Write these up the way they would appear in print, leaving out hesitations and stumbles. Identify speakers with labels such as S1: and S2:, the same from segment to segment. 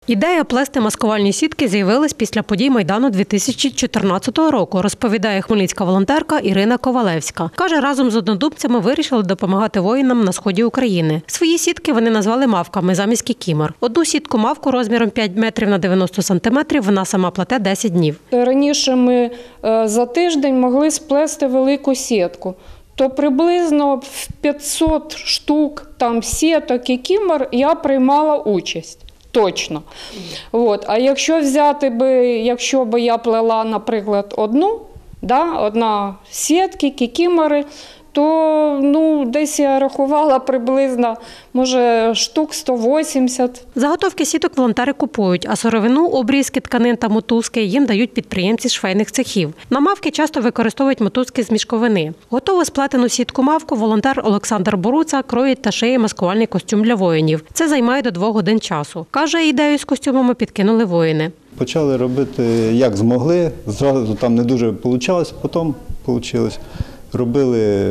S1: Ідея плести маскувальні сітки з'явилась після подій Майдану 2014 року, розповідає хмельницька волонтерка Ірина Ковалевська. Каже, разом з однодумцями вирішили допомагати воїнам на сході України. Свої сітки вони назвали мавками замість кікімор. Одну сітку-мавку розміром 5 метрів на 90 сантиметрів вона сама плете 10 днів.
S2: Раніше ми за тиждень могли сплести велику сітку. То приблизно в 500 штук сіток кікімор я приймала участь. Точно. А якщо б я плела, наприклад, одна сітки, кікімори, то десь я рахувала приблизно, може, штук 180.
S1: Заготовки сіток волонтери купують, а сировину, обрізки тканин та мотузки їм дають підприємці з швейних цехів. На мавки часто використовують мотузки з мішковини. Готову сплетену сітку-мавку волонтер Олександр Боруца кроїть та шиє маскувальний костюм для воїнів. Це займає до 2 годин часу. Каже, ідею з костюмами підкинули воїни.
S3: Почали робити як змогли, зразу там не дуже вийшло, потім вийшло. Робили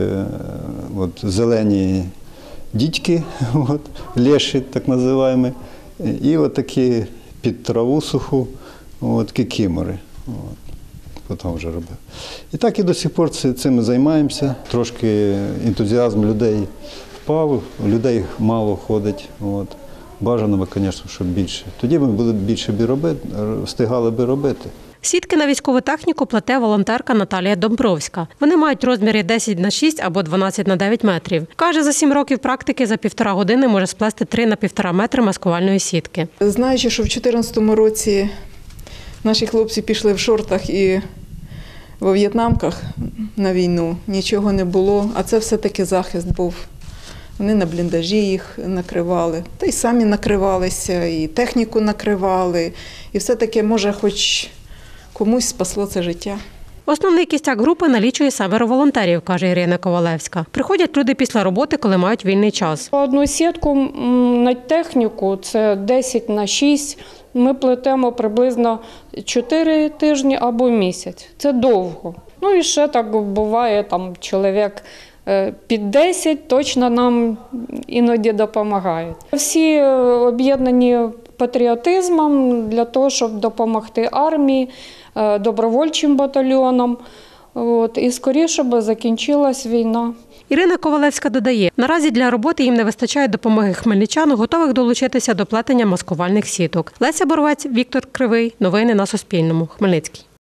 S3: зелені дідьки, леші так називаємо, і такі під траву суху кікімори. Потім вже робив. І так і до сих пор цим займаємося. Трошки ентузіазм людей впав, людей мало ходить. Бажано би, звісно, щоб більше. Тоді ми були більше встигали би робити.
S1: Сітки на військову техніку плете волонтерка Наталія Домбровська. Вони мають розміри 10х6 або 12х9 метрів. Каже, за 7 років практики за 1,5 години може сплести 3 на 1,5 метри маскувальної сітки.
S4: Знаючи, що в 2014 році наші хлопці пішли в шортах і во в'єтнамках на війну, нічого не було, а це все-таки захист був. Вони на бліндажі їх накривали, та й самі накривалися, і техніку накривали. І все-таки, може, хоч комусь спасло це життя.
S1: Основний кістяк групи налічує 7 волонтерів, каже Ірина Ковалевська. Приходять люди після роботи, коли мають вільний час.
S2: Одну сітку на техніку, це 10х6, ми плетемо приблизно 4 тижні або місяць. Це довго. І ще так буває, чоловік під 10 точно нам іноді допомагають. Всі об'єднані патріотизмом для того, щоб допомогти армії, добровольчим батальйонам. І скоріше би закінчилась війна.
S1: Ірина Ковалевська додає, наразі для роботи їм не вистачає допомоги хмельничан, готових долучитися до плетення маскувальних сіток. Леся Боровець, Віктор Кривий. Новини на Суспільному. Хмельницький.